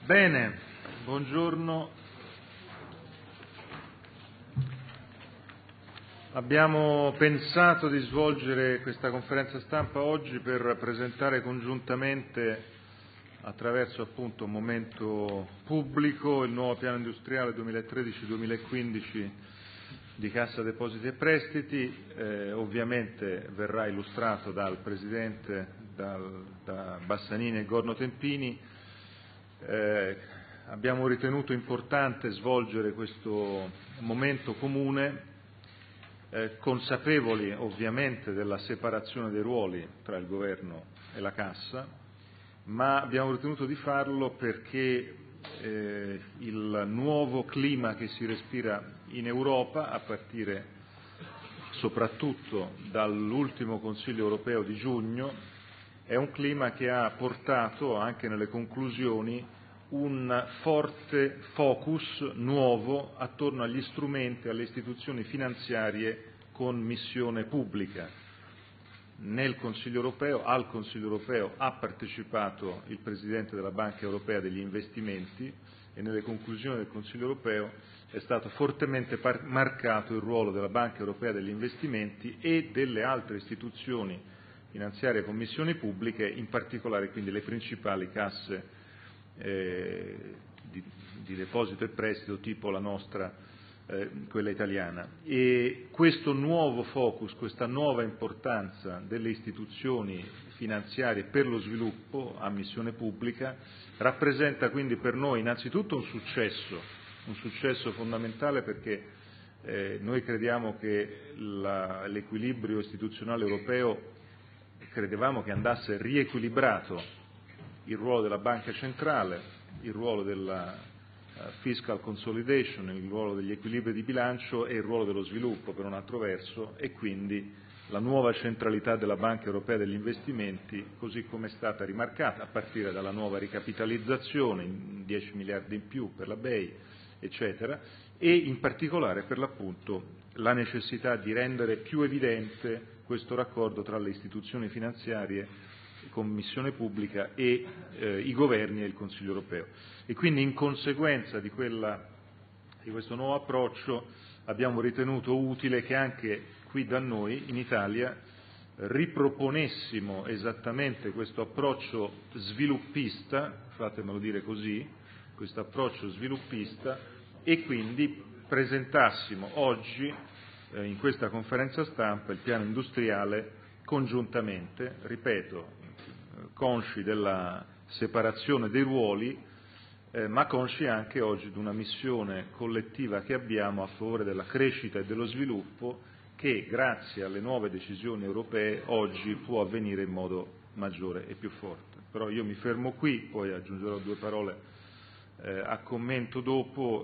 Bene, buongiorno. Abbiamo pensato di svolgere questa conferenza stampa oggi per presentare congiuntamente, attraverso appunto un momento pubblico, il nuovo piano industriale 2013-2015 di Cassa Depositi e Prestiti. Ovviamente verrà illustrato dal Presidente, da Bassanini e Gorno Tempini. Abbiamo ritenuto importante svolgere questo momento comune, consapevoli ovviamente della separazione dei ruoli tra il Governo e la Cassa, ma abbiamo ritenuto di farlo perché il nuovo clima che si respira in Europa, a partire soprattutto dall'ultimo Consiglio europeo di giugno, è un clima che ha portato anche nelle conclusioni un forte focus nuovo attorno agli strumenti e alle istituzioni finanziarie con missione pubblica. Al Consiglio europeo ha partecipato il Presidente della Banca Europea degli Investimenti e nelle conclusioni del Consiglio europeo è stato fortemente marcato il ruolo della Banca Europea degli Investimenti e delle altre istituzioni finanziarie con missioni pubbliche, in particolare quindi le principali casse di deposito e prestito tipo la nostra, quella italiana. E questo nuovo focus, questa nuova importanza delle istituzioni finanziarie per lo sviluppo a missione pubblica rappresenta quindi per noi innanzitutto un successo fondamentale, perché noi crediamo che l'equilibrio istituzionale europeo credevamo che andasse riequilibrato il ruolo della banca centrale, il ruolo della fiscal consolidation, il ruolo degli equilibri di bilancio e il ruolo dello sviluppo per un altro verso, e quindi la nuova centralità della Banca Europea degli Investimenti, così come è stata rimarcata a partire dalla nuova ricapitalizzazione, 10 miliardi in più per la BEI, eccetera, e in particolare per l'appunto la necessità di rendere più evidente questo raccordo tra le istituzioni finanziarie con missione pubblica e i governi e il Consiglio europeo. E quindi in conseguenza di questo nuovo approccio abbiamo ritenuto utile che anche qui da noi in Italia riproponessimo esattamente questo approccio sviluppista, fatemelo dire così, questo approccio sviluppista, e quindi presentassimo oggi in questa conferenza stampa il piano industriale congiuntamente, ripeto, consci della separazione dei ruoli, ma consci anche oggi di una missione collettiva che abbiamo a favore della crescita e dello sviluppo, che grazie alle nuove decisioni europee oggi può avvenire in modo maggiore e più forte. Però io mi fermo qui, poi aggiungerò due parole a commento dopo.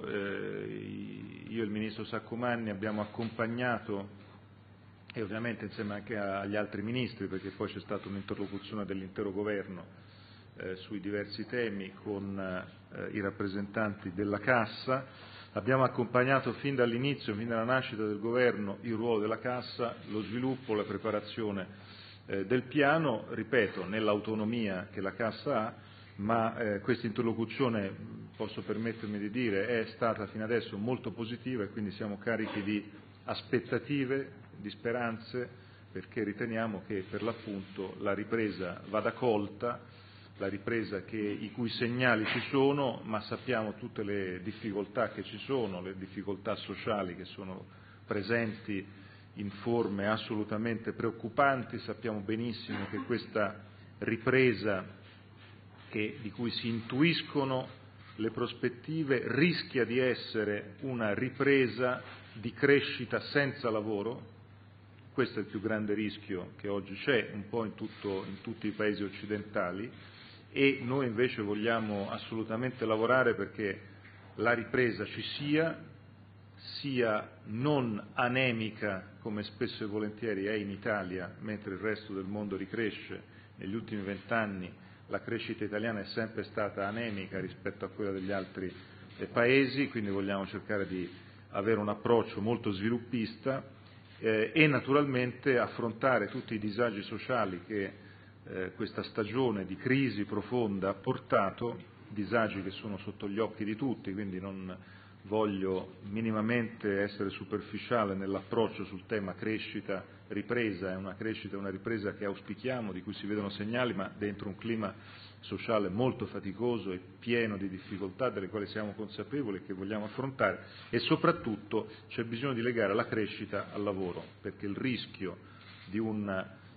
Io e il Ministro Saccomanni abbiamo accompagnato, e ovviamente insieme anche agli altri Ministri, perché poi c'è stata un'interlocuzione dell'intero Governo sui diversi temi con i rappresentanti della Cassa, abbiamo accompagnato fin dall'inizio, fin dalla nascita del Governo, il ruolo della Cassa, lo sviluppo, la preparazione del piano, ripeto, nell'autonomia che la Cassa ha, ma questa interlocuzione, posso permettermi di dire, è stata fino adesso molto positiva, e quindi siamo carichi di aspettative, di speranze, perché riteniamo che per l'appunto la ripresa vada colta, la ripresa i cui segnali ci sono, ma sappiamo tutte le difficoltà che ci sono, le difficoltà sociali che sono presenti in forme assolutamente preoccupanti. Sappiamo benissimo che questa ripresa, di cui si intuiscono le prospettive, rischia di essere una ripresa di crescita senza lavoro. Questo è il più grande rischio che oggi c'è un po' in tutti i paesi occidentali, e noi invece vogliamo assolutamente lavorare perché la ripresa ci sia non anemica come spesso e volentieri è in Italia, mentre il resto del mondo ricresce. Negli ultimi 20 anni la crescita italiana è sempre stata anemica rispetto a quella degli altri paesi, quindi vogliamo cercare di avere un approccio molto sviluppista e naturalmente affrontare tutti i disagi sociali che questa stagione di crisi profonda ha portato, disagi che sono sotto gli occhi di tutti, quindi non voglio minimamente essere superficiale nell'approccio sul tema crescita, ripresa. È una crescita e una ripresa che auspichiamo, di cui si vedono segnali, ma dentro un clima sociale molto faticoso e pieno di difficoltà delle quali siamo consapevoli e che vogliamo affrontare, e soprattutto c'è bisogno di legare la crescita al lavoro, perché il rischio di un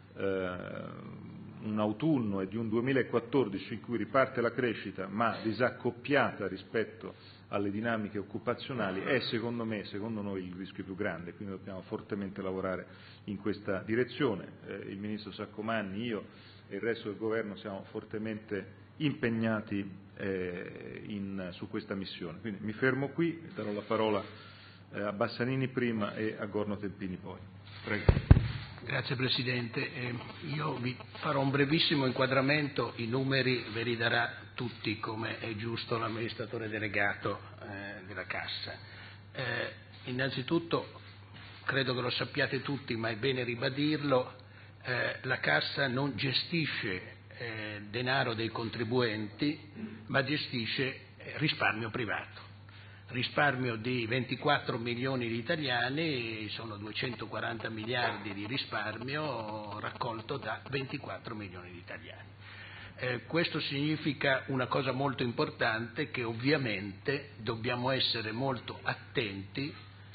autunno e di un 2014 in cui riparte la crescita ma disaccoppiata rispetto alle dinamiche occupazionali è secondo noi il rischio più grande, quindi dobbiamo fortemente lavorare in questa direzione. Il Ministro Saccomanni, io e il resto del Governo siamo fortemente impegnati su questa missione. Quindi mi fermo qui, darò la parola a Bassanini prima e a Gorno Tempini poi. Prego. Grazie Presidente, io vi farò un brevissimo inquadramento, i numeri ve li darà tutti come è giusto l'amministratore delegato della Cassa. Innanzitutto, credo che lo sappiate tutti, ma è bene ribadirlo, la Cassa non gestisce denaro dei contribuenti, ma gestisce risparmio privato. Risparmio di 24 milioni di italiani, sono 240 miliardi di risparmio raccolto da 24 milioni di italiani. Questo significa una cosa molto importante, che ovviamente dobbiamo essere molto attenti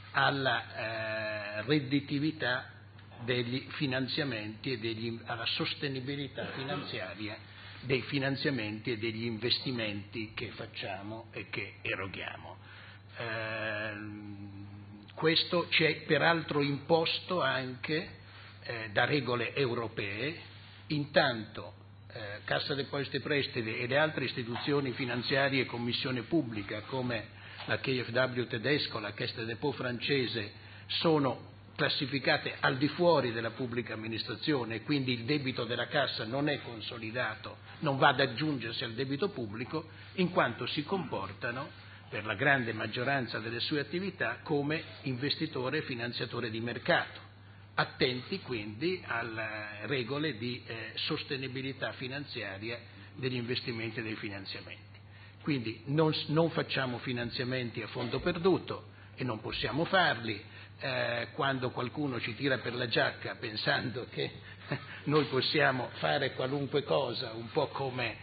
alla redditività degli finanziamenti e alla sostenibilità finanziaria dei finanziamenti e degli investimenti che facciamo e che eroghiamo. Questo ci è peraltro imposto anche da regole europee. Intanto Cassa Depositi e Prestiti e le altre istituzioni finanziarie e commissione pubblica come la KfW tedesco, la Caisse des Dépôts francese sono classificate al di fuori della pubblica amministrazione, e quindi il debito della Cassa non è consolidato, non va ad aggiungersi al debito pubblico, in quanto si comportano per la grande maggioranza delle sue attività come investitore e finanziatore di mercato, attenti quindi alle regole di sostenibilità finanziaria degli investimenti e dei finanziamenti. Quindi non facciamo finanziamenti a fondo perduto e non possiamo farli. Quando qualcuno ci tira per la giacca pensando che noi possiamo fare qualunque cosa, un po' come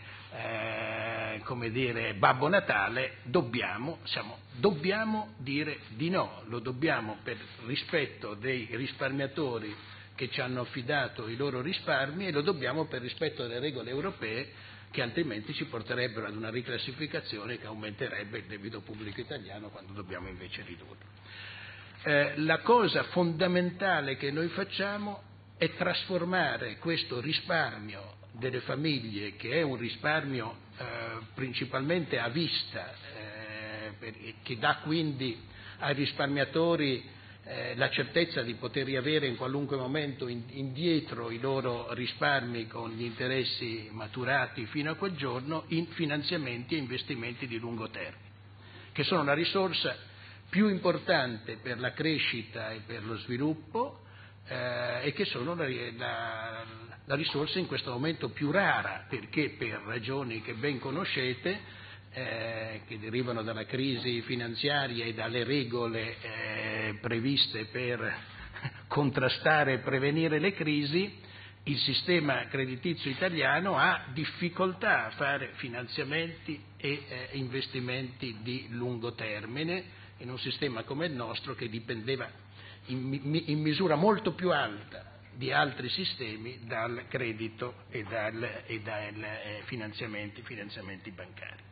dire Babbo Natale, dobbiamo dire di no, lo dobbiamo per rispetto dei risparmiatori che ci hanno affidato i loro risparmi, e lo dobbiamo per rispetto delle regole europee, che altrimenti ci porterebbero ad una riclassificazione che aumenterebbe il debito pubblico italiano quando dobbiamo invece ridurlo. La cosa fondamentale che noi facciamo è trasformare questo risparmio delle famiglie, che è un risparmio principalmente a vista, che dà quindi ai risparmiatori la certezza di poter riavere in qualunque momento indietro i loro risparmi con gli interessi maturati fino a quel giorno, in finanziamenti e investimenti di lungo termine, che sono la risorsa più importante per la crescita e per lo sviluppo, e che sono la risorsa in questo momento più rara, perché per ragioni che ben conoscete, che derivano dalla crisi finanziaria e dalle regole previste per contrastare e prevenire le crisi, il sistema creditizio italiano ha difficoltà a fare finanziamenti e investimenti di lungo termine, in un sistema come il nostro che dipendeva in misura molto più alta di altri sistemi dal credito e dai finanziamenti bancari.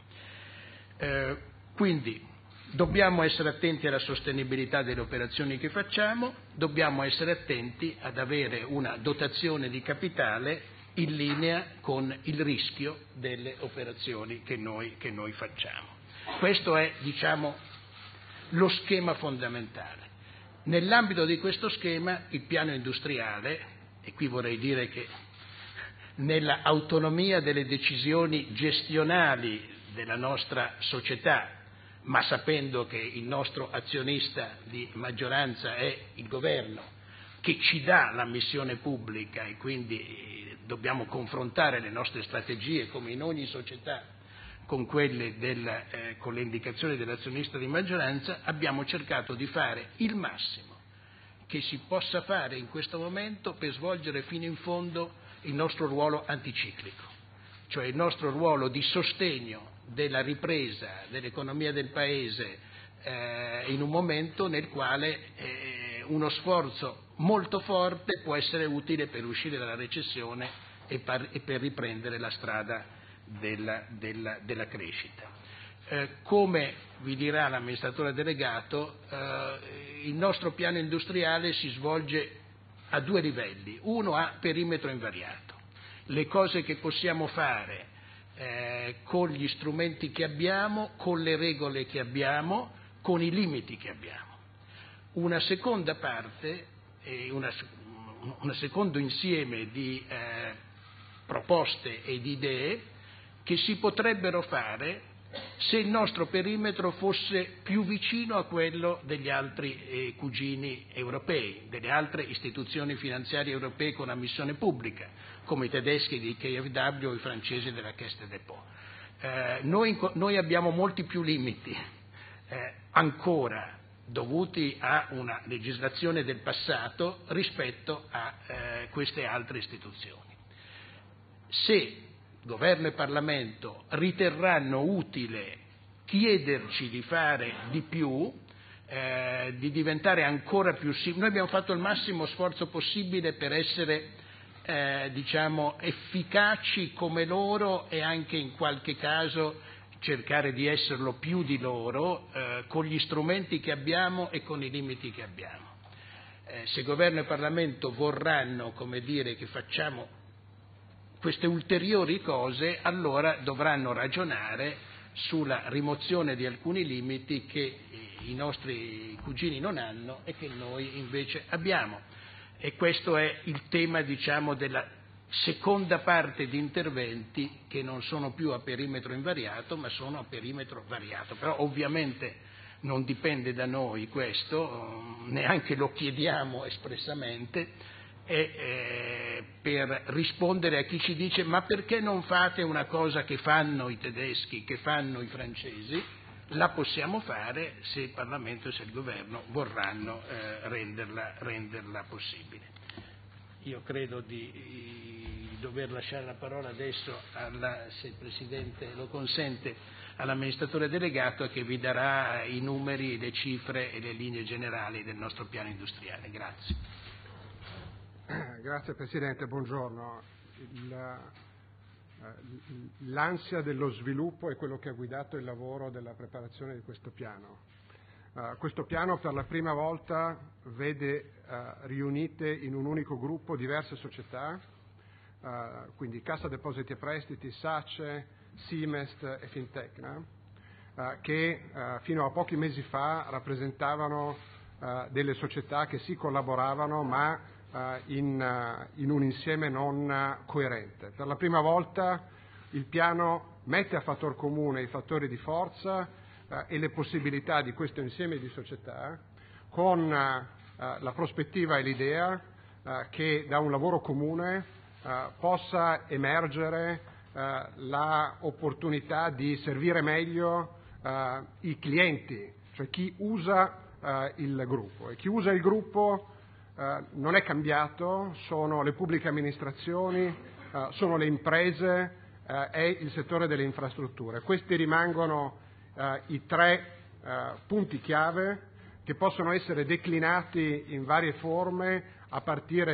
Quindi dobbiamo essere attenti alla sostenibilità delle operazioni che facciamo, dobbiamo essere attenti ad avere una dotazione di capitale in linea con il rischio delle operazioni che noi facciamo. Questo è, lo schema fondamentale. Nell'ambito di questo schema il piano industriale, e qui vorrei dire che nella autonomia delle decisioni gestionali della nostra società, ma sapendo che il nostro azionista di maggioranza è il governo, che ci dà la missione pubblica, e quindi dobbiamo confrontare le nostre strategie come in ogni società con quelle con le indicazioni dell'azionista di maggioranza, abbiamo cercato di fare il massimo che si possa fare in questo momento per svolgere fino in fondo il nostro ruolo anticiclico, cioè il nostro ruolo di sostegno della ripresa dell'economia del Paese in un momento nel quale uno sforzo molto forte può essere utile per uscire dalla recessione e per riprendere la strada della crescita. Come vi dirà l'amministratore delegato, il nostro piano industriale si svolge a due livelli. Uno a perimetro invariato, le cose che possiamo fare con gli strumenti che abbiamo, con le regole che abbiamo, con i limiti che abbiamo. Una seconda parte, un secondo insieme di proposte e di idee che si potrebbero fare se il nostro perimetro fosse più vicino a quello degli altri cugini europei, delle altre istituzioni finanziarie europee con ammissione pubblica, come i tedeschi di KfW o i francesi della Caisse des Dépôts. Noi abbiamo molti più limiti ancora dovuti a una legislazione del passato rispetto a queste altre istituzioni. Se Governo e Parlamento riterranno utile chiederci di fare di più, di diventare ancora più simili, noi abbiamo fatto il massimo sforzo possibile per essere efficaci come loro e anche in qualche caso cercare di esserlo più di loro con gli strumenti che abbiamo e con i limiti che abbiamo. Se Governo e Parlamento vorranno, che facciamo queste ulteriori cose, allora dovranno ragionare sulla rimozione di alcuni limiti che i nostri cugini non hanno e che noi invece abbiamo. E questo è il tema, della seconda parte di interventi che non sono più a perimetro invariato, ma sono a perimetro variato. Però ovviamente non dipende da noi questo, neanche lo chiediamo espressamente, per rispondere a chi ci dice ma perché non fate una cosa che fanno i tedeschi, che fanno i francesi, la possiamo fare se il Parlamento e se il Governo vorranno renderla possibile. Io credo di dover lasciare la parola adesso, se il Presidente lo consente, all'amministratore delegato che vi darà i numeri, le cifre e le linee generali del nostro piano industriale. Grazie. Grazie Presidente, buongiorno. L'ansia dello sviluppo è quello che ha guidato il lavoro della preparazione di questo piano. Questo piano per la prima volta vede riunite in un unico gruppo diverse società, quindi Cassa Depositi e Prestiti, SACE, Simest e Fintecna, che fino a pochi mesi fa rappresentavano delle società che si collaboravano ma in un insieme non coerente. Per la prima volta il piano mette a fattor comune i fattori di forza e le possibilità di questo insieme di società con la prospettiva e l'idea che da un lavoro comune possa emergere la opportunità di servire meglio i clienti, cioè chi usa il gruppo. E chi usa il gruppo non è cambiato, sono le pubbliche amministrazioni, sono le imprese, è il settore delle infrastrutture. Questi rimangono i tre punti chiave che possono essere declinati in varie forme a partire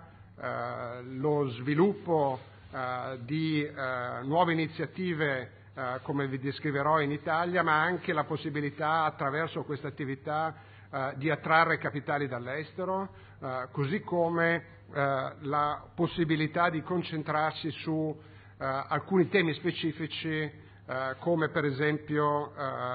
da lo sviluppo di nuove iniziative come vi descriverò in Italia, ma anche la possibilità attraverso questa attività di attrarre capitali dall'estero, così come la possibilità di concentrarsi su alcuni temi specifici come per esempio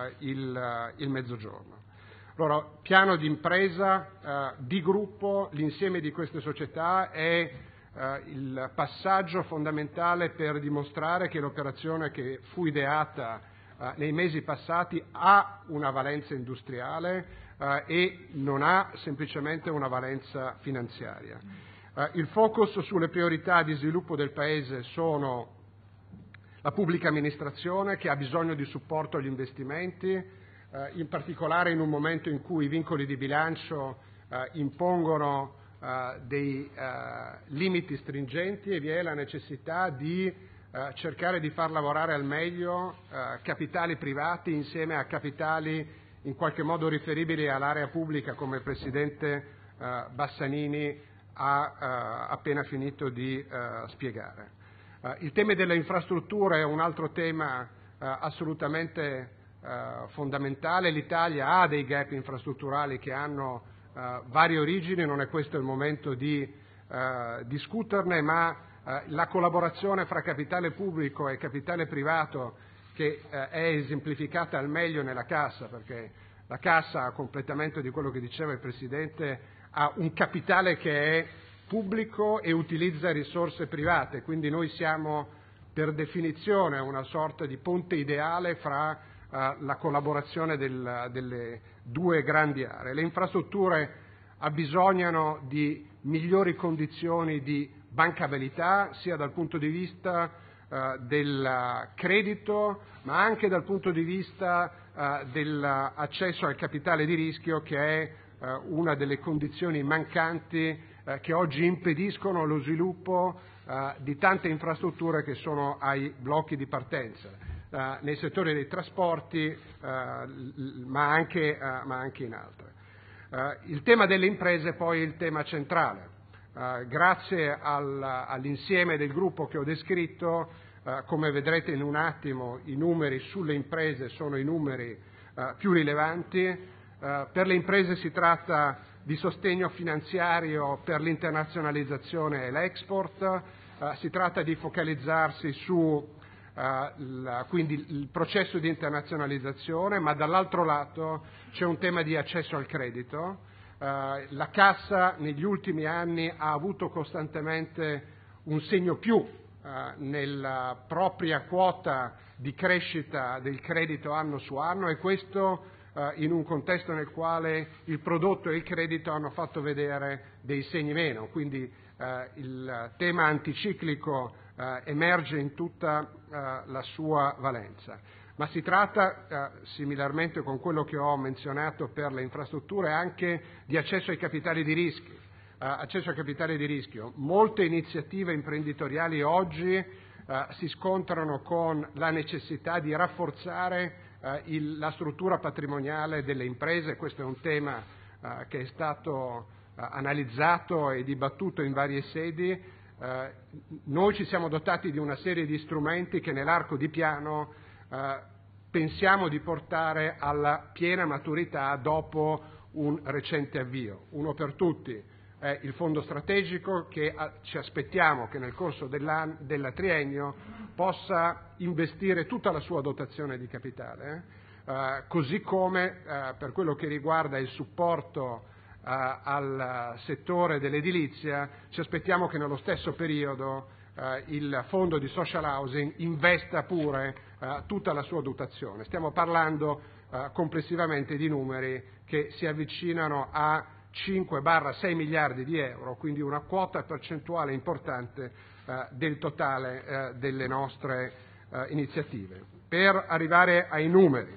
il Mezzogiorno. Allora, piano di impresa, di gruppo, l'insieme di queste società è il passaggio fondamentale per dimostrare che l'operazione che fu ideata nei mesi passati ha una valenza industriale e non ha semplicemente una valenza finanziaria. Il focus sulle priorità di sviluppo del Paese sono la pubblica amministrazione che ha bisogno di supporto agli investimenti, in particolare in un momento in cui i vincoli di bilancio impongono dei limiti stringenti e vi è la necessità di cercare di far lavorare al meglio capitali privati insieme a capitali in qualche modo riferibili all'area pubblica, come il Presidente Bassanini ha appena finito di spiegare. Il tema delle infrastrutture è un altro tema assolutamente fondamentale. L'Italia ha dei gap infrastrutturali che hanno varie origini, non è questo il momento di discuterne, ma la collaborazione fra capitale pubblico e capitale privato, che è esemplificata al meglio nella Cassa, perché la Cassa, a completamento di quello che diceva il Presidente, ha un capitale che è pubblico e utilizza risorse private, quindi noi siamo per definizione una sorta di ponte ideale fra la collaborazione delle due grandi aree. Le infrastrutture abbisognano di migliori condizioni di bancabilità, sia dal punto di vista del credito, ma anche dal punto di vista dell'accesso al capitale di rischio, che è una delle condizioni mancanti che oggi impediscono lo sviluppo di tante infrastrutture che sono ai blocchi di partenza, nei settori dei trasporti, ma anche in altre. Il tema delle imprese poi è il tema centrale. Grazie all'insieme del gruppo che ho descritto, come vedrete in un attimo, i numeri sulle imprese sono i numeri più rilevanti. Per le imprese si tratta di sostegno finanziario per l'internazionalizzazione e l'export, si tratta di focalizzarsi su quindi il processo di internazionalizzazione, ma dall'altro lato c'è un tema di accesso al credito. La Cassa negli ultimi anni ha avuto costantemente un segno più nella propria quota di crescita del credito anno su anno, e questo in un contesto nel quale il prodotto e il credito hanno fatto vedere dei segni meno, quindi il tema anticiclico emerge in tutta la sua valenza. Ma si tratta, similarmente con quello che ho menzionato per le infrastrutture, anche di accesso ai capitali di rischio. Molte iniziative imprenditoriali oggi si scontrano con la necessità di rafforzare la struttura patrimoniale delle imprese. Questo è un tema che è stato analizzato e dibattuto in varie sedi. Noi ci siamo dotati di una serie di strumenti che nell'arco di piano pensiamo di portare alla piena maturità dopo un recente avvio. Uno per tutti è il fondo strategico, che ci aspettiamo che nel corso del triennio possa investire tutta la sua dotazione di capitale, così come per quello che riguarda il supporto al settore dell'edilizia ci aspettiamo che nello stesso periodo il fondo di social housing investa pure tutta la sua dotazione. Stiamo parlando complessivamente di numeri che si avvicinano a 5-6 miliardi di euro, quindi una quota percentuale importante del totale delle nostre iniziative. Per arrivare ai numeri,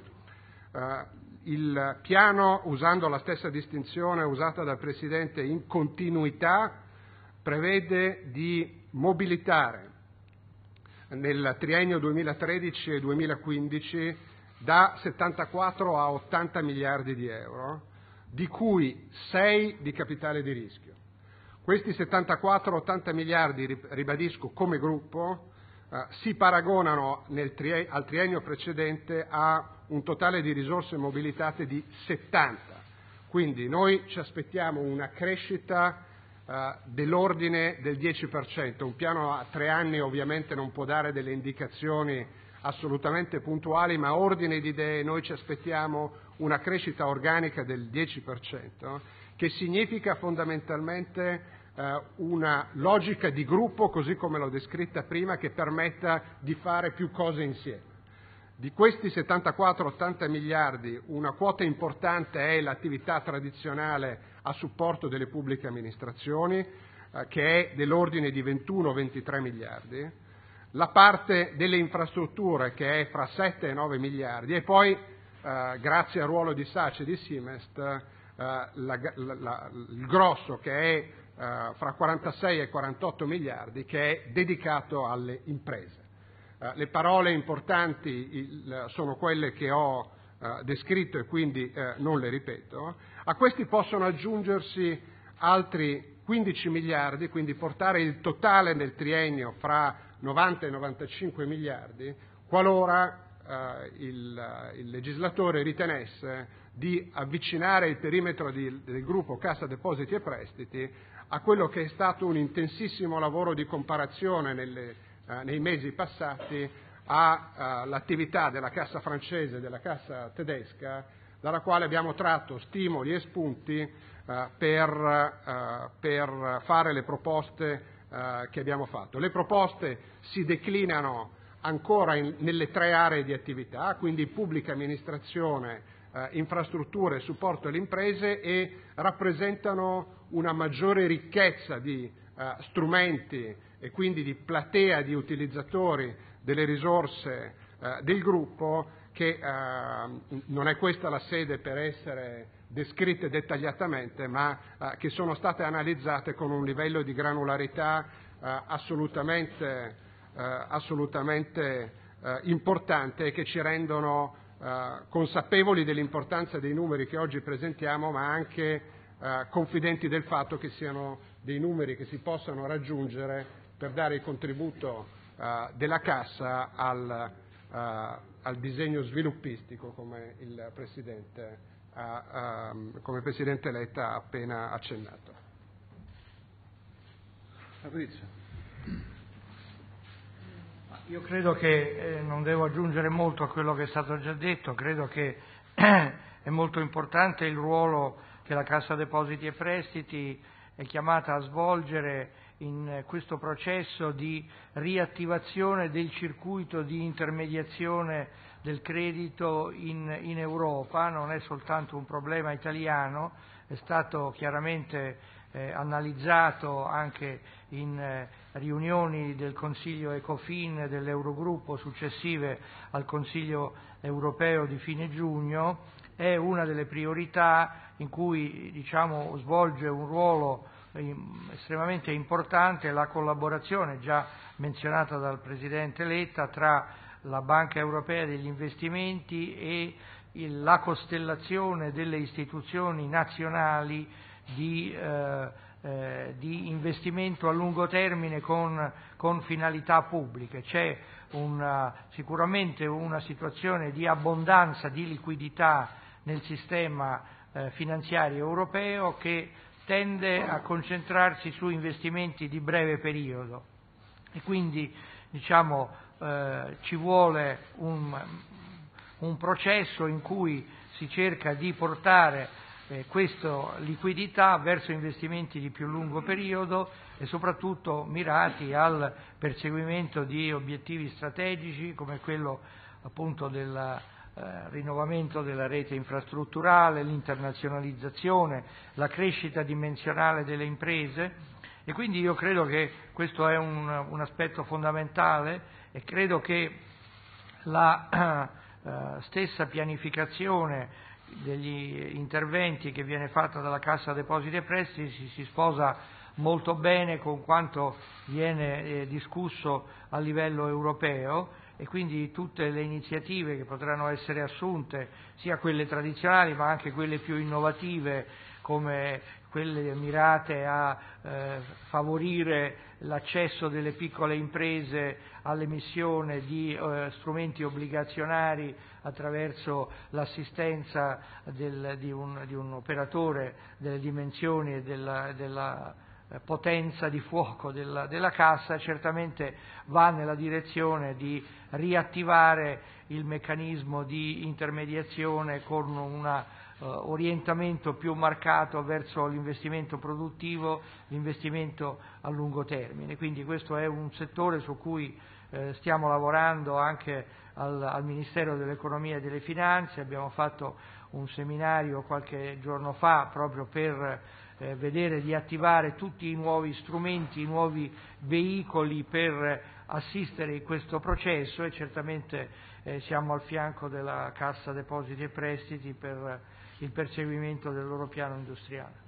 il piano, usando la stessa distinzione usata dal Presidente, in continuità, prevede di mobilitare nel triennio 2013 e 2015 da 74 a 80 miliardi di euro, di cui 6 di capitale di rischio. Questi 74-80 miliardi, ribadisco, come gruppo, si paragonano al triennio precedente a un totale di risorse mobilitate di 70. Quindi noi ci aspettiamo una crescita dell'ordine del 10%. Un piano a 3 anni ovviamente non può dare delle indicazioni assolutamente puntuali, ma ordine di idee noi ci aspettiamo una crescita organica del 10%, che significa fondamentalmente una logica di gruppo, così come l'ho descritta prima, che permetta di fare più cose insieme. Di questi 74-80 miliardi una quota importante è l'attività tradizionale a supporto delle pubbliche amministrazioni, che è dell'ordine di 21-23 miliardi. la parte delle infrastrutture che è fra 7 e 9 miliardi e poi, grazie al ruolo di SACE e di Simest, il grosso che è fra 46 e 48 miliardi che è dedicato alle imprese. Le parole importanti sono quelle che ho descritto e quindi non le ripeto. A questi possono aggiungersi altri 15 miliardi, quindi portare il totale nel triennio fra 90 e 95 miliardi, qualora il legislatore ritenesse di avvicinare il perimetro del gruppo Cassa Depositi e Prestiti a quello che è stato un intensissimo lavoro di comparazione nei mesi passati all'attività della Cassa francese e della Cassa tedesca, dalla quale abbiamo tratto stimoli e spunti per fare le proposte che abbiamo fatto. Le proposte si declinano ancora nelle 3 aree di attività, quindi pubblica amministrazione, infrastrutture e supporto alle imprese, e rappresentano una maggiore ricchezza di strumenti e quindi di platea di utilizzatori delle risorse del gruppo, che non è questa la sede per essere descritte dettagliatamente, ma che sono state analizzate con un livello di granularità assolutamente importante e che ci rendono consapevoli dell'importanza dei numeri che oggi presentiamo, ma anche confidenti del fatto che siano dei numeri che si possano raggiungere per dare il contributo della Cassa al disegno sviluppistico, come il Presidente Letta ha appena accennato. Fabrizio. Io credo che non devo aggiungere molto a quello che è stato già detto, credo che è molto importante il ruolo che la Cassa Depositi e Prestiti è chiamata a svolgere in questo processo di riattivazione del circuito di intermediazione del credito in Europa. Non è soltanto un problema italiano, è stato chiaramente analizzato anche in riunioni del Consiglio Ecofin e dell'Eurogruppo successive al Consiglio europeo di fine giugno. È una delle priorità in cui svolge un ruolo estremamente importante la collaborazione già menzionata dal Presidente Letta tra la Banca Europea degli Investimenti e la costellazione delle istituzioni nazionali di investimento a lungo termine con finalità pubbliche. C'è sicuramente una situazione di abbondanza di liquidità nel sistema finanziario europeo che tende a concentrarsi su investimenti di breve periodo e quindi ci vuole un processo in cui si cerca di portare questa liquidità verso investimenti di più lungo periodo e soprattutto mirati al perseguimento di obiettivi strategici come quello appunto del rinnovamento della rete infrastrutturale, l'internazionalizzazione, la crescita dimensionale delle imprese, e quindi io credo che questo è un aspetto fondamentale e credo che la stessa pianificazione degli interventi che viene fatta dalla Cassa Depositi e Prestiti si sposa molto bene con quanto viene discusso a livello europeo, e quindi tutte le iniziative che potranno essere assunte, sia quelle tradizionali ma anche quelle più innovative, come quelle mirate a favorire l'accesso delle piccole imprese all'emissione di strumenti obbligazionari attraverso l'assistenza di un operatore delle dimensioni e della potenza di fuoco della Cassa, certamente va nella direzione di riattivare il meccanismo di intermediazione con un orientamento più marcato verso l'investimento produttivo, l'investimento a lungo termine. Quindi questo è un settore su cui stiamo lavorando anche al Ministero dell'Economia e delle Finanze. Abbiamo fatto un seminario qualche giorno fa proprio per vedere di attivare tutti i nuovi strumenti, i nuovi veicoli per assistere in questo processo e certamente siamo al fianco della Cassa Depositi e Prestiti per il perseguimento del loro piano industriale.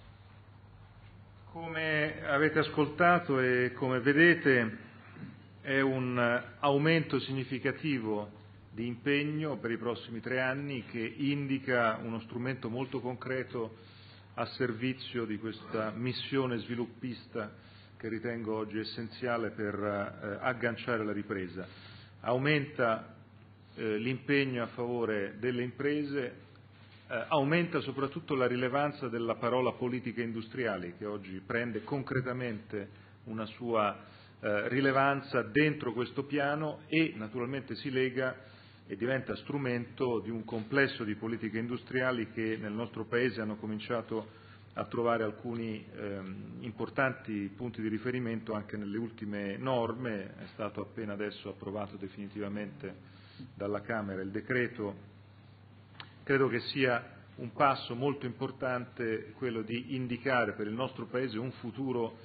Come avete ascoltato e come vedete è un aumento significativo di impegno per i prossimi 3 anni che indica uno strumento molto concreto a servizio di questa missione sviluppista che ritengo oggi essenziale per agganciare la ripresa. Aumenta l'impegno a favore delle imprese, aumenta soprattutto la rilevanza della parola politica industriale che oggi prende concretamente una sua rilevanza dentro questo piano e naturalmente si lega e diventa strumento di un complesso di politiche industriali che nel nostro Paese hanno cominciato a trovare alcuni importanti punti di riferimento anche nelle ultime norme. È stato appena adesso approvato definitivamente dalla Camera il decreto. Credo che sia un passo molto importante quello di indicare per il nostro Paese un futuro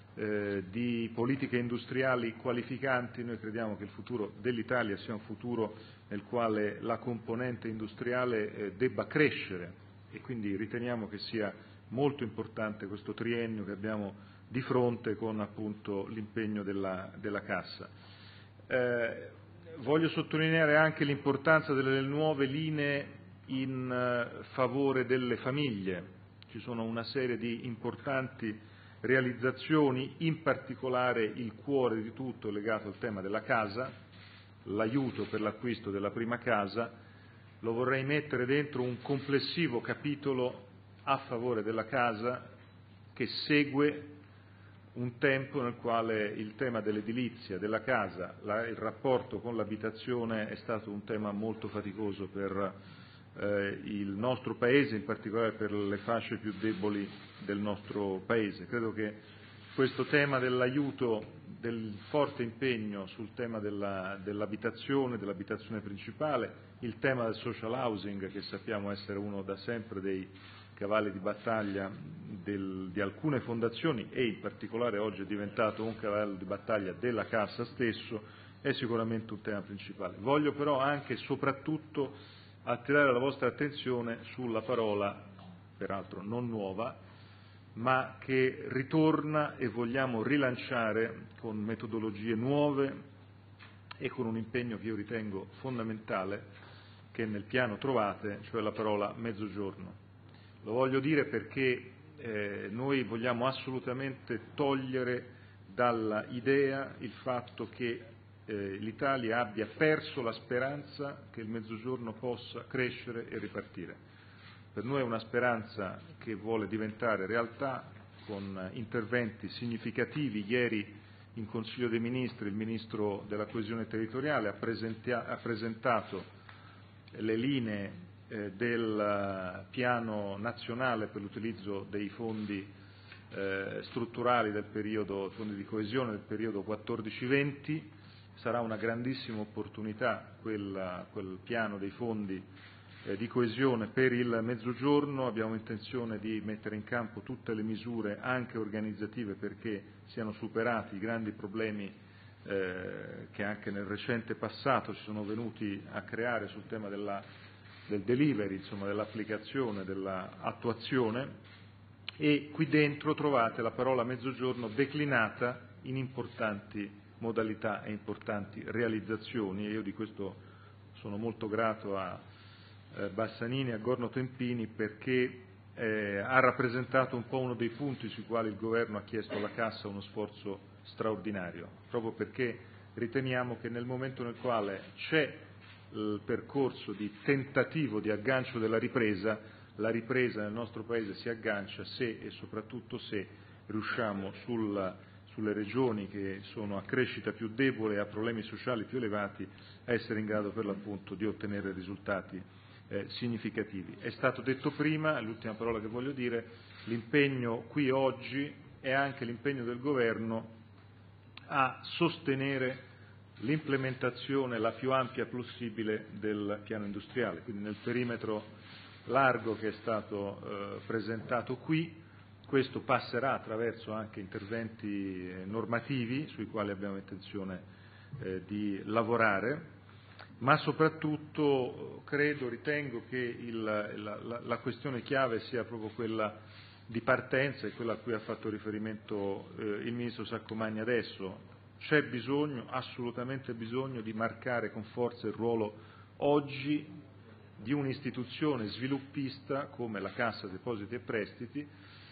di politiche industriali qualificanti. Noi crediamo che il futuro dell'Italia sia un futuro nel quale la componente industriale debba crescere e quindi riteniamo che sia molto importante questo triennio che abbiamo di fronte con appunto l'impegno della Cassa. Voglio sottolineare anche l'importanza delle nuove linee in favore delle famiglie. Ci sono una serie di importanti realizzazioni, in particolare il cuore di tutto legato al tema della casa, l'aiuto per l'acquisto della prima casa. Lo vorrei mettere dentro un complessivo capitolo a favore della casa che segue un tempo nel quale il tema dell'edilizia, della casa, il rapporto con l'abitazione è stato un tema molto faticoso per il nostro Paese, in particolare per le fasce più deboli del nostro Paese. Credo che questo tema dell'aiuto, del forte impegno sul tema dell'abitazione principale, il tema del social housing che sappiamo essere uno da sempre dei cavalli di battaglia di alcune fondazioni e in particolare oggi è diventato un cavallo di battaglia della Cassa stesso, è sicuramente un tema principale. Voglio però anche e soprattutto attirare la vostra attenzione sulla parola, peraltro non nuova, ma che ritorna e vogliamo rilanciare con metodologie nuove e con un impegno che io ritengo fondamentale che nel piano trovate, cioè la parola mezzogiorno. Lo voglio dire perché noi vogliamo assolutamente togliere dalla idea il fatto che l'Italia abbia perso la speranza che il Mezzogiorno possa crescere e ripartire. Per noi è una speranza che vuole diventare realtà con interventi significativi. Ieri in Consiglio dei Ministri il Ministro della Coesione Territoriale ha presentato le linee del piano nazionale per l'utilizzo dei fondi strutturali del periodo, fondi di coesione del periodo 14-20. Sarà una grandissima opportunità quel piano dei fondi di coesione per il Mezzogiorno. Abbiamo intenzione di mettere in campo tutte le misure anche organizzative perché siano superati i grandi problemi che anche nel recente passato ci sono venuti a creare sul tema del delivery, insomma dell'applicazione, dell'attuazione, e qui dentro trovate la parola Mezzogiorno declinata in importanti modalità e importanti realizzazioni, e io di questo sono molto grato a Bassanini e a Gorno Tempini perché ha rappresentato un po' uno dei punti sui quali il Governo ha chiesto alla Cassa uno sforzo straordinario, proprio perché riteniamo che nel momento nel quale c'è il percorso di tentativo di aggancio della ripresa, la ripresa nel nostro Paese si aggancia se e soprattutto se riusciamo sulle regioni che sono a crescita più debole e a problemi sociali più elevati a essere in grado per l'appunto di ottenere risultati significativi. È stato detto prima, l'ultima parola che voglio dire, l'impegno qui oggi è anche l'impegno del Governo a sostenere l'implementazione la più ampia possibile del piano industriale, quindi nel perimetro largo che è stato presentato qui. questo passerà attraverso anche interventi normativi sui quali abbiamo intenzione di lavorare, ma soprattutto ritengo che la questione chiave sia proprio quella di partenza, e quella a cui ha fatto riferimento il Ministro Saccomanni adesso. C'è bisogno, assolutamente bisogno, di marcare con forza il ruolo oggi di un'istituzione sviluppista come la Cassa Depositi e Prestiti,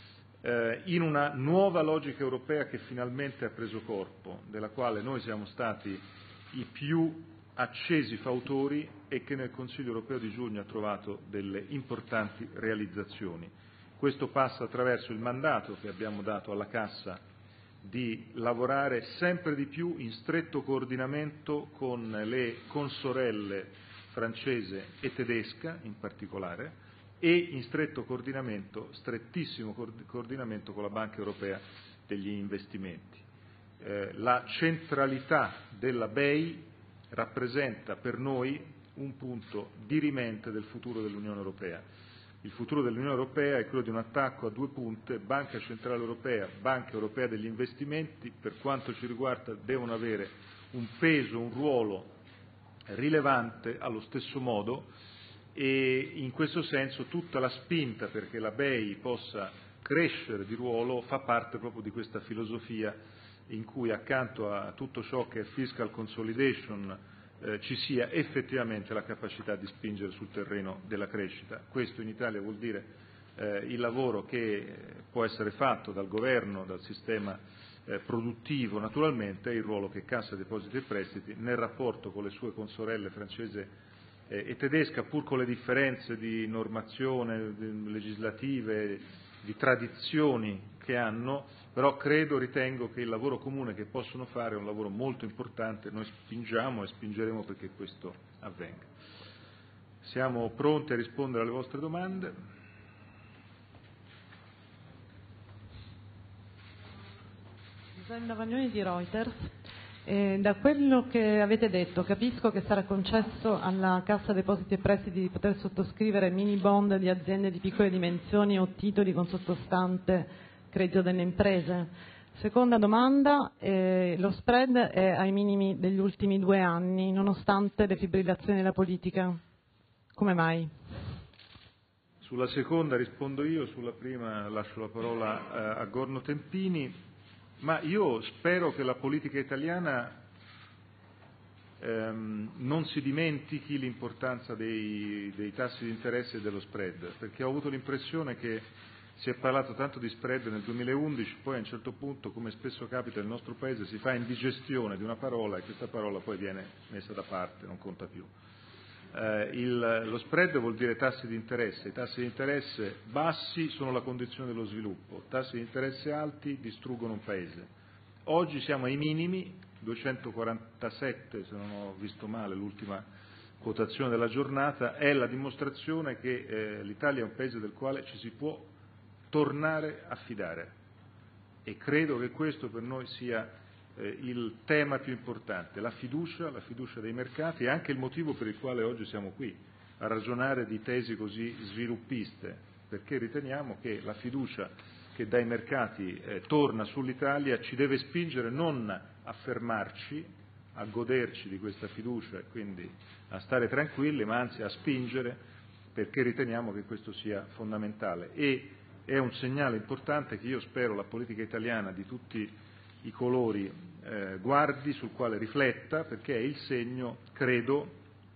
in una nuova logica europea che finalmente ha preso corpo, della quale noi siamo stati i più accesi fautori e che nel Consiglio europeo di giugno ha trovato delle importanti realizzazioni. Questo passa attraverso il mandato che abbiamo dato alla Cassa di lavorare sempre di più in stretto coordinamento con le consorelle francese e tedesca in particolare, e in strettissimo coordinamento con la Banca Europea degli Investimenti. La centralità della BEI rappresenta per noi un punto dirimente del futuro dell'Unione Europea. Il futuro dell'Unione Europea è quello di un attacco a due punte: Banca Centrale Europea, Banca Europea degli Investimenti. Per quanto ci riguarda devono avere un peso, un ruolo rilevante allo stesso modo, e in questo senso tutta la spinta perché la BEI possa crescere di ruolo fa parte proprio di questa filosofia in cui, accanto a tutto ciò che è fiscal consolidation, ci sia effettivamente la capacità di spingere sul terreno della crescita. Questo in Italia vuol dire il lavoro che può essere fatto dal governo, dal sistema produttivo naturalmente, e il ruolo che Cassa Depositi e Prestiti nel rapporto con le sue consorelle francese e tedesca, pur con le differenze di normazione legislative, di tradizioni che hanno, però ritengo che il lavoro comune che possono fare è un lavoro molto importante. Noi spingiamo e spingeremo perché questo avvenga. Siamo pronti a rispondere alle vostre domande. Giovanna Vagnoni di Reuters. Da quello che avete detto capisco che sarà concesso alla Cassa Depositi e Prestiti di poter sottoscrivere mini bond di aziende di piccole dimensioni o titoli con sottostante credito delle imprese. Seconda domanda, lo spread è ai minimi degli ultimi 2 anni nonostante le fibrillazioni della politica. Come mai? Sulla seconda rispondo io, sulla prima lascio la parola a Gorno Tempini. Ma io spero che la politica italiana non si dimentichi l'importanza dei tassi di interesse e dello spread, perché ho avuto l'impressione che si è parlato tanto di spread nel 2011, poi a un certo punto, come spesso capita nel nostro Paese, si fa indigestione di una parola e questa parola poi viene messa da parte, non conta più. Lo spread vuol dire tassi di interesse. I tassi di interesse bassi sono la condizione dello sviluppo, tassi di interesse alti distruggono un paese. Oggi siamo ai minimi, 247 se non ho visto male l'ultima quotazione della giornata, è la dimostrazione che l'Italia è un paese del quale ci si può tornare a fidare, e credo che questo per noi sia il tema più importante, la fiducia dei mercati, e anche il motivo per il quale oggi siamo qui a ragionare di tesi così sviluppiste, perché riteniamo che la fiducia che dai mercati torna sull'Italia ci deve spingere non a fermarci, a goderci di questa fiducia e quindi a stare tranquilli, ma anzi a spingere, perché riteniamo che questo sia fondamentale, e è un segnale importante che io spero la politica italiana di tutti i colori guardi, sul quale rifletta, perché è il segno, credo,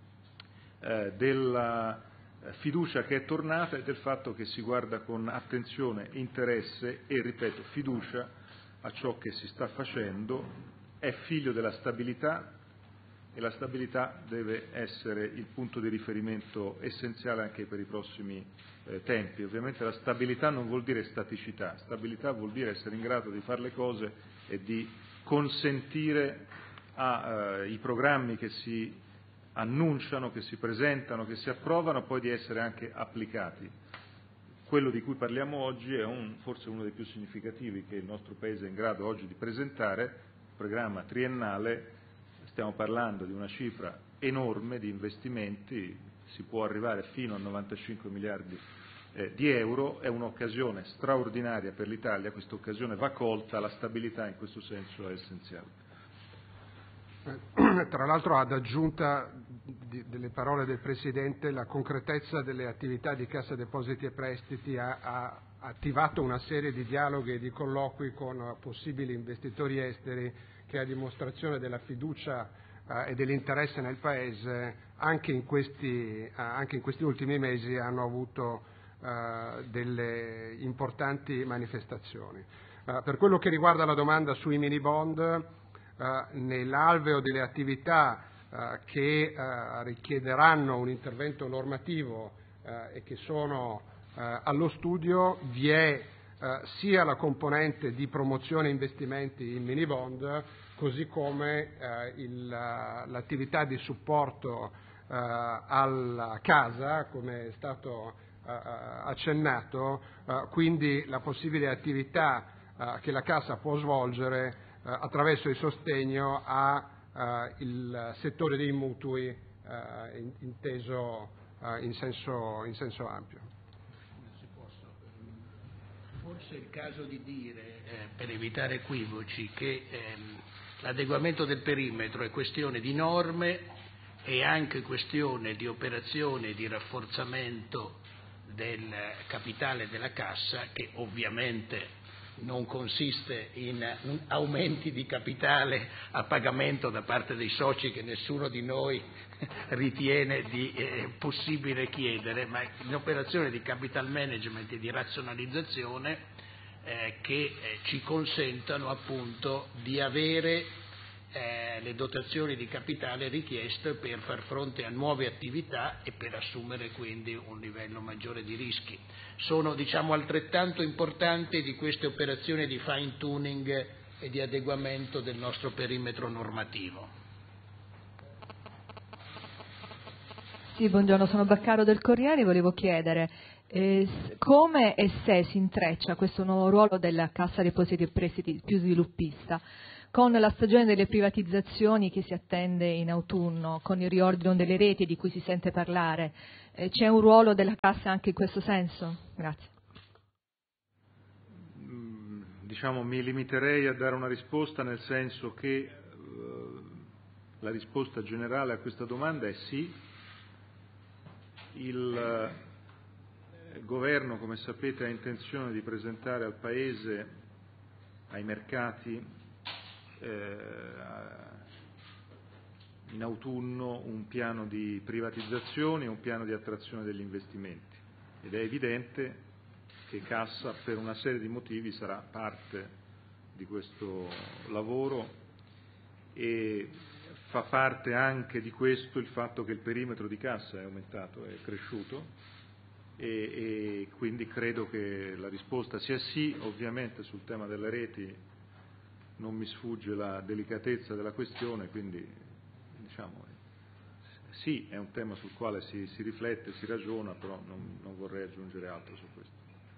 della fiducia che è tornata e del fatto che si guarda con attenzione, interesse e, ripeto, fiducia a ciò che si sta facendo. È figlio della stabilità e la stabilità deve essere il punto di riferimento essenziale anche per i prossimi tempi. Ovviamente la stabilità non vuol dire staticità, stabilità vuol dire essere in grado di fare le cose e di consentire ai programmi che si annunciano, che si presentano, che si approvano, poi di essere anche applicati. Quello di cui parliamo oggi è forse uno dei più significativi che il nostro Paese è in grado oggi di presentare, un programma triennale. Stiamo parlando di una cifra enorme di investimenti, si può arrivare fino a 95 miliardi di euro, è un'occasione straordinaria per l'Italia, questa occasione va colta, la stabilità in questo senso è essenziale. Tra l'altro, ad aggiunta delle parole del Presidente, la concretezza delle attività di Cassa Depositi e Prestiti ha attivato una serie di dialoghi e di colloqui con possibili investitori esteri che, a dimostrazione della fiducia e dell'interesse nel Paese, anche in questi ultimi mesi hanno avuto delle importanti manifestazioni. Per quello che riguarda la domanda sui mini bond, nell'alveo delle attività che richiederanno un intervento normativo e che sono allo studio vi è sia la componente di promozione investimenti in mini bond, così come l'attività di supporto alla casa, come è stato accennato, quindi la possibile attività che la Cassa può svolgere attraverso il sostegno al settore dei mutui inteso in senso ampio. Forse è il caso di dire, per evitare equivoci, che l'adeguamento del perimetro è questione di norme e anche questione di operazione di rafforzamento del capitale della Cassa, che ovviamente non consiste in aumenti di capitale a pagamento da parte dei soci che nessuno di noi ritiene possibile chiedere, ma in operazione di capital management e di razionalizzazione che ci consentano appunto di avere le dotazioni di capitale richieste per far fronte a nuove attività e per assumere quindi un livello maggiore di rischi. Sono altrettanto importanti di queste operazioni di fine tuning e di adeguamento del nostro perimetro normativo. Sì, buongiorno, sono Baccaro del Corriere, volevo chiedere come e se si intreccia questo nuovo ruolo della Cassa Depositi e Prestiti più sviluppista con la stagione delle privatizzazioni che si attende in autunno, con il riordino delle reti di cui si sente parlare. C'è un ruolo della Cassa anche in questo senso? Grazie. Mi limiterei a dare una risposta, nel senso che la risposta generale a questa domanda è sì. Il Governo, come sapete, ha intenzione di presentare al Paese, ai mercati, in autunno un piano di privatizzazioni e un piano di attrazione degli investimenti, ed è evidente che Cassa per una serie di motivi sarà parte di questo lavoro, e fa parte anche di questo il fatto che il perimetro di Cassa è aumentato, è cresciuto, e quindi credo che la risposta sia sì. Ovviamente sul tema delle reti non mi sfugge la delicatezza della questione, quindi sì, è un tema sul quale si riflette, si ragiona, però non vorrei aggiungere altro su questo.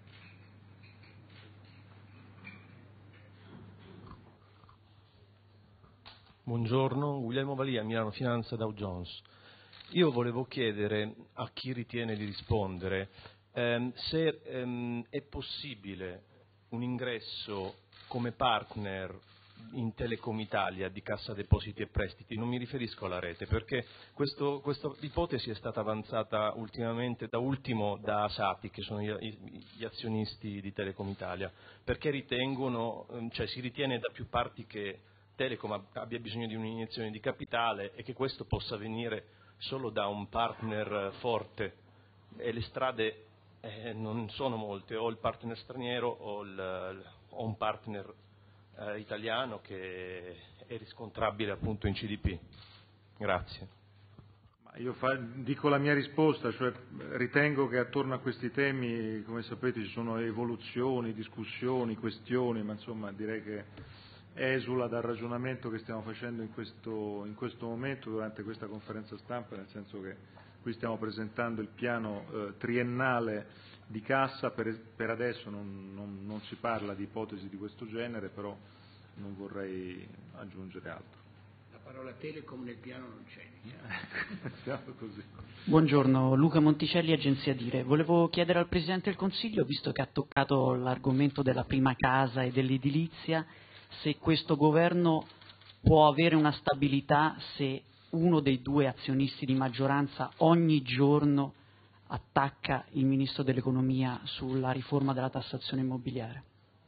Buongiorno, Guglielmo Valia, Milano Finanza, Dow Jones. Io volevo chiedere a chi ritiene di rispondere se è possibile un ingresso come partner in Telecom Italia di Cassa Depositi e Prestiti. Non mi riferisco alla rete, perché questa ipotesi è stata avanzata ultimamente, da ultimo da Asati, che sono gli azionisti di Telecom Italia, perché si ritiene da più parti che Telecom abbia bisogno di un'iniezione di capitale e che questo possa avvenire solo da un partner forte, e le strade non sono molte, o il partner straniero o un partner italiano che è riscontrabile appunto in CDP. Grazie. Io dico la mia risposta, cioè ritengo che attorno a questi temi, come sapete, ci sono evoluzioni, discussioni, questioni, ma insomma direi che esula dal ragionamento che stiamo facendo in questo momento durante questa conferenza stampa, nel senso che qui stiamo presentando il piano triennale di Cassa. Per adesso non si parla di ipotesi di questo genere, però non vorrei aggiungere altro. La parola Telecom nel piano non c'è. Siamo così. Buongiorno, Luca Monticelli, Agenzia Dire. Volevo chiedere al Presidente del Consiglio, visto che ha toccato l'argomento della prima casa e dell'edilizia, se questo governo può avere una stabilità se uno dei due azionisti di maggioranza ogni giorno attacca il Ministro dell'Economia sulla riforma della tassazione immobiliare.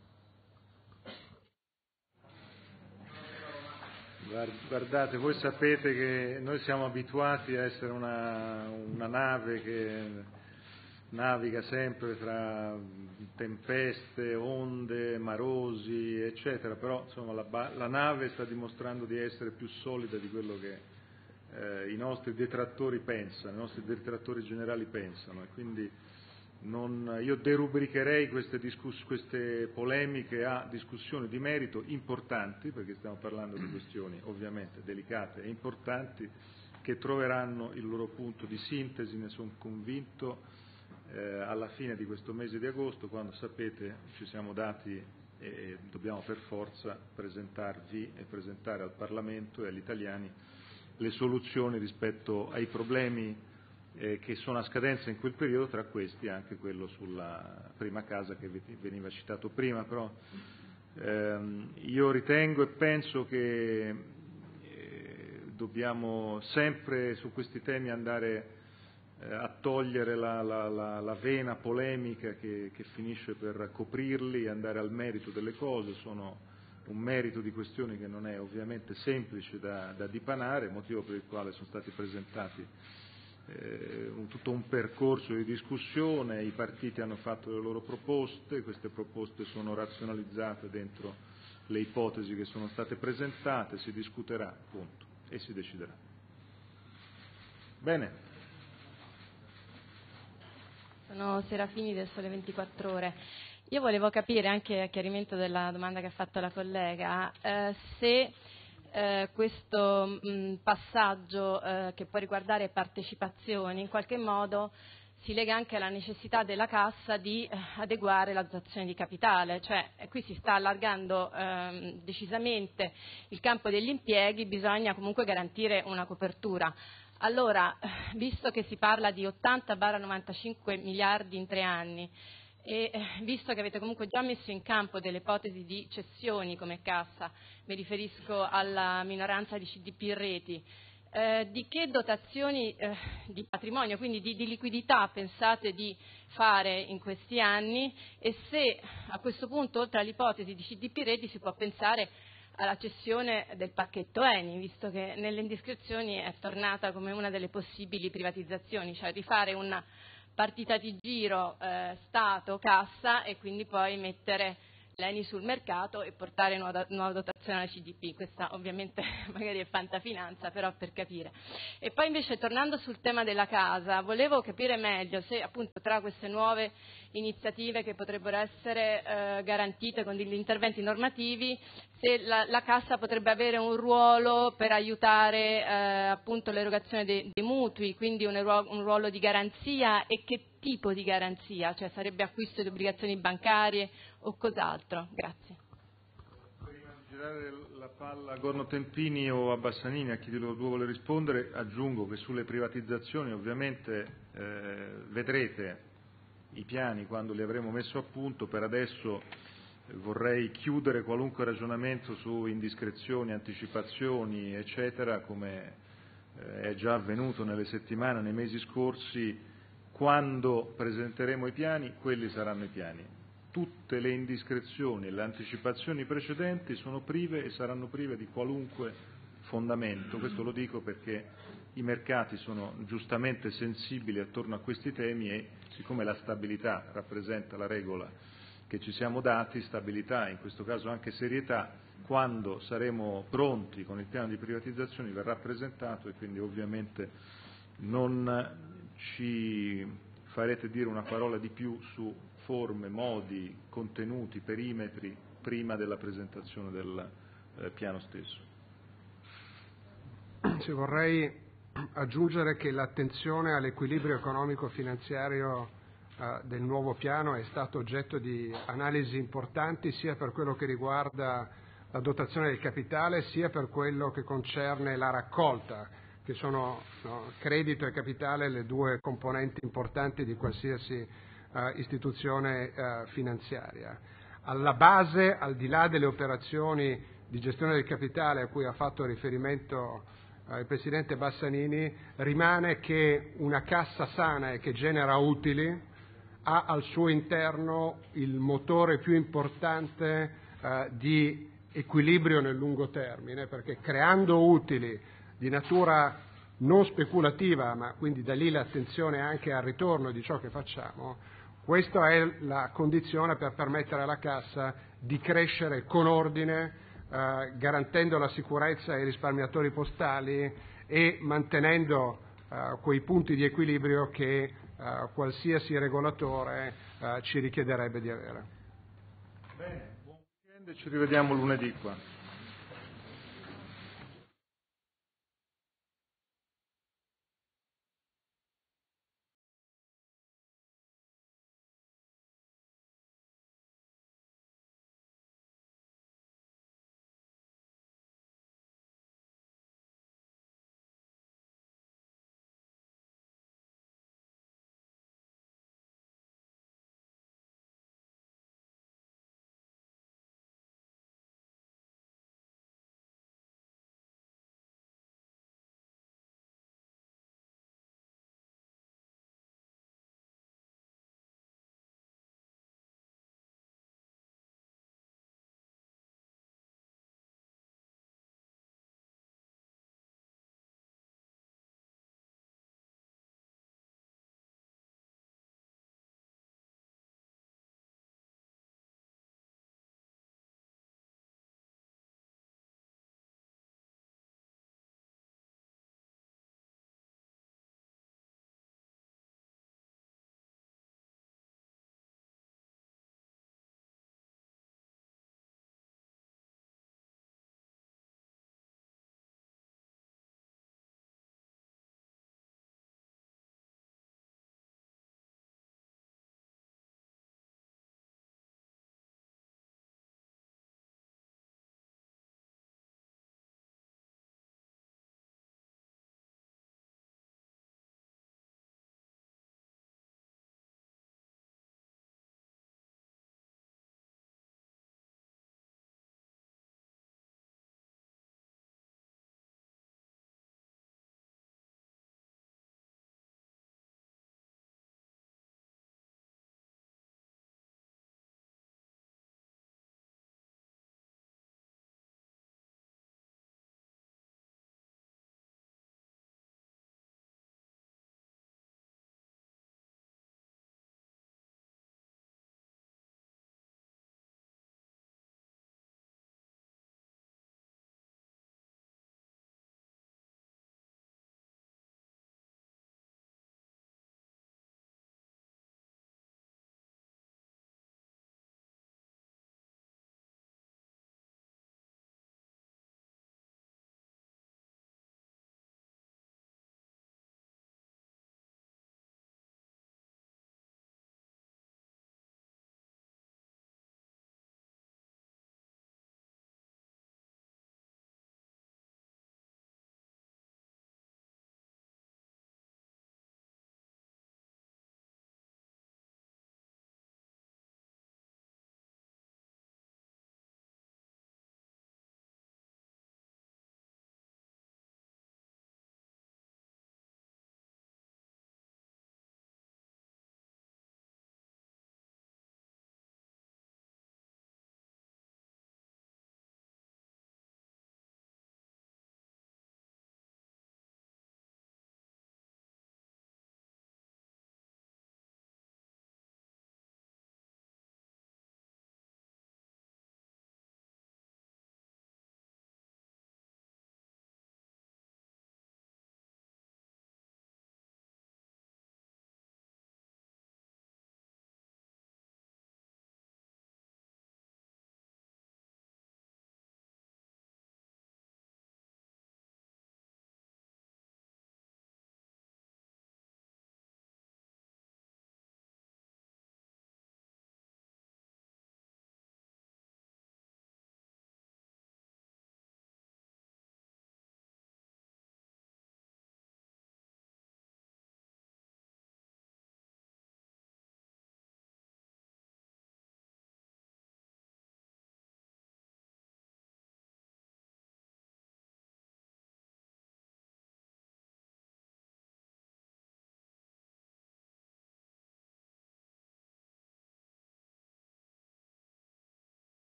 Guardate, voi sapete che noi siamo abituati a essere una nave che naviga sempre tra tempeste, onde, marosi, eccetera, però insomma la nave sta dimostrando di essere più solida di quello che i nostri detrattori pensano, i nostri detrattori generali pensano, e quindi io derubricherei queste polemiche a discussioni di merito importanti, perché stiamo parlando di questioni ovviamente delicate e importanti che troveranno il loro punto di sintesi, ne sono convinto, alla fine di questo mese di agosto, quando sapete ci siamo dati e dobbiamo per forza presentarvi e presentare al Parlamento e agli italiani le soluzioni rispetto ai problemi che sono a scadenza in quel periodo, tra questi anche quello sulla prima casa che veniva citato prima. Però io ritengo e penso che dobbiamo sempre su questi temi andare a togliere la vena polemica che finisce per coprirli e andare al merito delle cose. Sono un merito di questioni che non è ovviamente semplice da dipanare, motivo per il quale sono stati presentati tutto un percorso di discussione, i partiti hanno fatto le loro proposte, queste proposte sono razionalizzate dentro le ipotesi che sono state presentate, si discuterà, punto, e si deciderà. Bene. Sono Serafini del Sole 24 Ore. Io volevo capire, anche a chiarimento della domanda che ha fatto la collega, se questo passaggio che può riguardare partecipazioni in qualche modo si lega anche alla necessità della Cassa di adeguare la dotazione di capitale, cioè qui si sta allargando decisamente il campo degli impieghi, bisogna comunque garantire una copertura. Allora, visto che si parla di 80-95 miliardi in 3 anni, e visto che avete comunque già messo in campo delle ipotesi di cessioni come Cassa, mi riferisco alla minoranza di CDP Reti, di che dotazioni di patrimonio, quindi di liquidità pensate di fare in questi anni, e se a questo punto oltre all'ipotesi di CDP Reti si può pensare alla cessione del pacchetto Eni, visto che nelle indiscrezioni è tornata come una delle possibili privatizzazioni, cioè rifare una partita di giro Stato-Cassa e quindi poi mettere l'Eni sul mercato e portare nuova dotazione alla CDP. Questa ovviamente magari è fantafinanza, però per capire. E poi invece tornando sul tema della casa, volevo capire meglio se appunto tra queste nuove iniziative che potrebbero essere garantite con degli interventi normativi, se la Cassa potrebbe avere un ruolo per aiutare appunto l'erogazione dei mutui, quindi un ruolo di garanzia, e che tipo di garanzia, cioè sarebbe acquisto di obbligazioni bancarie o cos'altro? Grazie. Prima di girare la palla a Gorno Tempini o a Bassanini, a chi di loro due vuole rispondere, aggiungo che sulle privatizzazioni ovviamente vedrete i piani quando li avremo messo a punto. Per adesso vorrei chiudere qualunque ragionamento su indiscrezioni, anticipazioni, eccetera, come è già avvenuto nelle settimane, nei mesi scorsi. Quando presenteremo i piani, quelli saranno i piani. Tutte le indiscrezioni e le anticipazioni precedenti sono prive e saranno prive di qualunque fondamento. Questo lo dico perché i mercati sono giustamente sensibili attorno a questi temi e siccome la stabilità rappresenta la regola che ci siamo dati, stabilità, in questo caso anche serietà, quando saremo pronti con il piano di privatizzazione verrà presentato e quindi ovviamente non ci farete dire una parola di più su forme, modi, contenuti, perimetri prima della presentazione del piano stesso. Sì, vorrei aggiungere che l'attenzione all'equilibrio economico-finanziario del nuovo piano è stato oggetto di analisi importanti sia per quello che riguarda la dotazione del capitale, sia per quello che concerne la raccolta, che sono credito e capitale le due componenti importanti di qualsiasi istituzione finanziaria. Alla base, al di là delle operazioni di gestione del capitale a cui ha fatto riferimento il Presidente Bassanini, rimane che una cassa sana e che genera utili ha al suo interno il motore più importante di equilibrio nel lungo termine, perché creando utili di natura non speculativa, ma quindi da lì l'attenzione anche al ritorno di ciò che facciamo, questa è la condizione per permettere alla Cassa di crescere con ordine, garantendo la sicurezza ai risparmiatori postali e mantenendo quei punti di equilibrio che qualsiasi regolatore ci richiederebbe di avere. Bene, buon weekend e ci rivediamo lunedì qua.